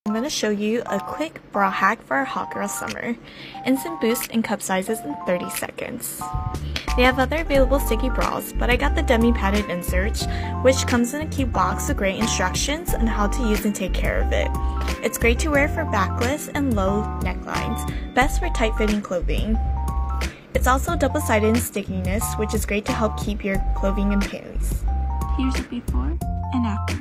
I'm going to show you a quick bra hack for a hot girl summer. Instant boost in cup sizes in 30 seconds. They have other available sticky bras, but I got the dummy padded inserts, which comes in a cute box with great instructions on how to use and take care of it. It's great to wear for backless and low necklines, best for tight-fitting clothing. It's also double-sided in stickiness, which is great to help keep your clothing in place. Here's a before and after.